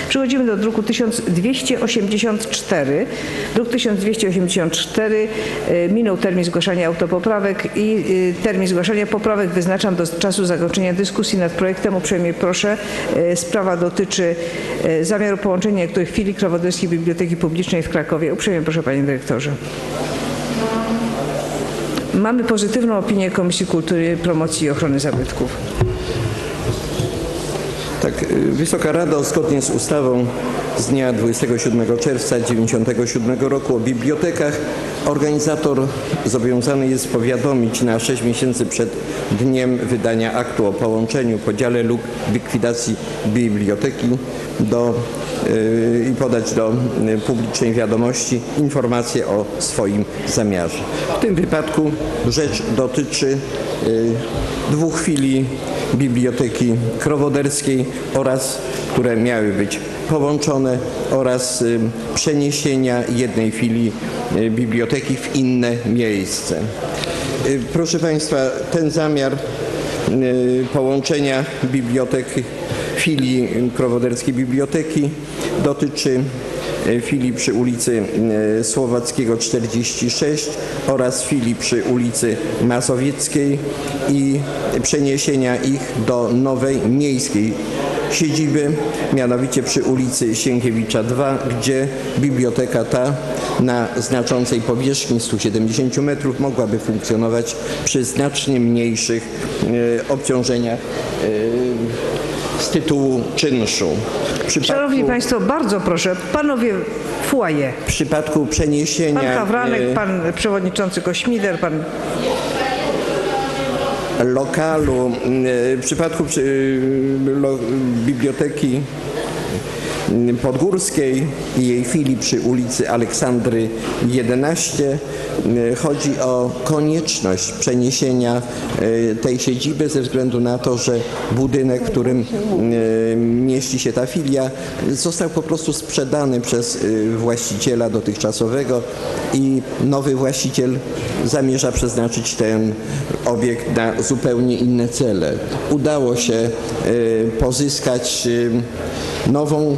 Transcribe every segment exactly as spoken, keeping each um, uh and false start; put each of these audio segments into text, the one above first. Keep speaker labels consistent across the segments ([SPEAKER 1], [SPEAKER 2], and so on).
[SPEAKER 1] Przechodzimy do druku tysiąc dwieście osiemdziesiąt cztery. Druk tysiąc dwieście osiemdziesiąt cztery. Minął termin zgłaszania autopoprawek i termin zgłaszania poprawek wyznaczam do czasu zakończenia dyskusji nad projektem. Uprzejmie proszę. Sprawa dotyczy zamiaru połączenia niektórych filii Krowoderskiej Biblioteki Publicznej w Krakowie. Uprzejmie proszę, panie dyrektorze. Mamy pozytywną opinię Komisji Kultury, Promocji i Ochrony Zabytków.
[SPEAKER 2] Tak, Wysoka Rado zgodnie z ustawą z dnia dwudziestego siódmego czerwca tysiąc dziewięćset dziewięćdziesiątego siódmego roku o bibliotekach organizator zobowiązany jest powiadomić na sześć miesięcy przed dniem wydania aktu o połączeniu, podziale lub likwidacji biblioteki do, yy, i podać do yy, publicznej wiadomości informację o swoim zamiarze. W tym wypadku rzecz dotyczy yy, dwóch filii Biblioteki Krowoderskiej oraz które miały być połączone oraz y, przeniesienia jednej filii y, biblioteki w inne miejsce. Y, proszę Państwa, ten zamiar y, połączenia biblioteki, filii Krowoderskiej Biblioteki dotyczy filii przy ulicy Słowackiego czterdzieści sześć oraz filii przy ulicy Mazowieckiej i przeniesienia ich do nowej miejskiej siedziby, mianowicie przy ulicy Sienkiewicza dwa, gdzie biblioteka ta na znaczącej powierzchni stu siedemdziesięciu metrów mogłaby funkcjonować przy znacznie mniejszych e, obciążeniach e, z tytułu czynszu. Przypadku,
[SPEAKER 1] Szanowni Państwo, bardzo proszę, panowie w foyer.
[SPEAKER 2] W przypadku przeniesienia...
[SPEAKER 1] Pan Hawranek, pan przewodniczący Kośmider, pan...
[SPEAKER 2] lokalu, w przypadku lo, biblioteki Podgórskiej i jej filii przy ulicy Aleksandry jedenaście chodzi o konieczność przeniesienia tej siedziby ze względu na to, że budynek, w którym mieści się ta filia, został po prostu sprzedany przez właściciela dotychczasowego i nowy właściciel zamierza przeznaczyć ten obiekt na zupełnie inne cele. Udało się pozyskać nową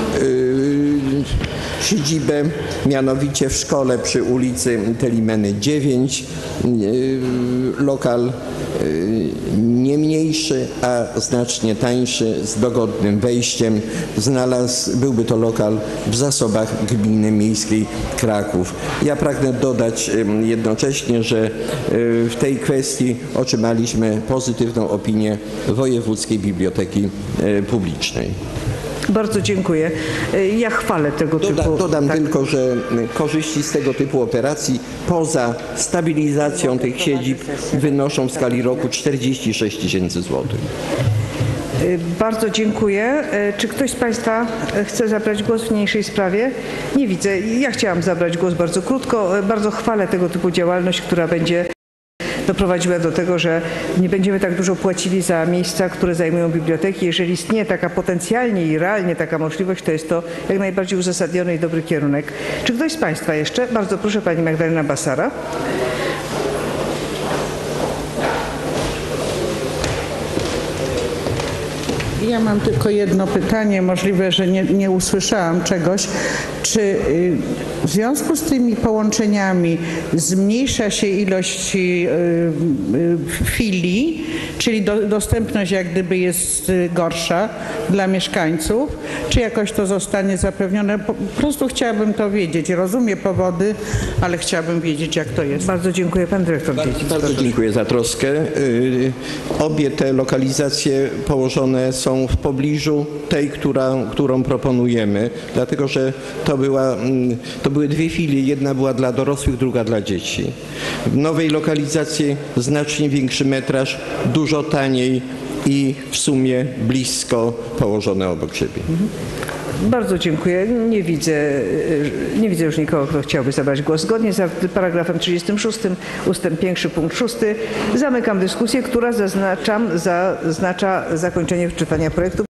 [SPEAKER 2] siedzibę, mianowicie w szkole przy ulicy Telimeny dziewięć, lokal nie mniejszy, a znacznie tańszy, z dogodnym wejściem. Znalazł, byłby to lokal w zasobach Gminy Miejskiej Kraków. Ja pragnę dodać jednocześnie, że w tej kwestii otrzymaliśmy pozytywną opinię Wojewódzkiej Biblioteki Publicznej.
[SPEAKER 1] Bardzo dziękuję. Ja chwalę tego typu...
[SPEAKER 2] Doda, dodam
[SPEAKER 1] tak.
[SPEAKER 2] tylko, że korzyści z tego typu operacji poza stabilizacją tych siedzib wynoszą w skali roku czterdzieści sześć tysięcy złotych.
[SPEAKER 1] Bardzo dziękuję. Czy ktoś z Państwa chce zabrać głos w niniejszej sprawie? Nie widzę. Ja chciałam zabrać głos bardzo krótko. Bardzo chwalę tego typu działalność, która będzie doprowadziła do tego, że nie będziemy tak dużo płacili za miejsca, które zajmują biblioteki. Jeżeli istnieje taka potencjalnie i realnie taka możliwość, to jest to jak najbardziej uzasadniony i dobry kierunek. Czy ktoś z Państwa jeszcze? Bardzo proszę, pani Magdalena Basara.
[SPEAKER 3] Ja mam tylko jedno pytanie, możliwe, że nie, nie usłyszałam czegoś. Czy w związku z tymi połączeniami zmniejsza się ilość filii, czyli do, dostępność jak gdyby jest gorsza dla mieszkańców, czy jakoś to zostanie zapewnione? Po prostu chciałabym to wiedzieć. Rozumiem powody, ale chciałabym wiedzieć, jak to jest.
[SPEAKER 1] Bardzo dziękuję. Pan dyrektor.
[SPEAKER 2] Bardzo, bardzo dziękuję za troskę. Obie te lokalizacje położone są w pobliżu tej, która, którą proponujemy, dlatego że to, była, to były dwie filie, jedna była dla dorosłych, druga dla dzieci. W nowej lokalizacji znacznie większy metraż, dużo taniej i w sumie blisko położone obok siebie.
[SPEAKER 1] Bardzo dziękuję. Nie widzę, nie widzę już nikogo, kto chciałby zabrać głos. Zgodnie z paragrafem trzydziestym szóstym ustęp pierwszy punkt szósty zamykam dyskusję, która zaznaczam, zaznacza zakończenie czytania projektu.